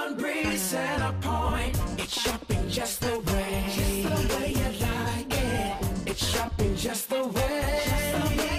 Bunbury Centrepoint. It's shopping just the way you like it. It's shopping just the way.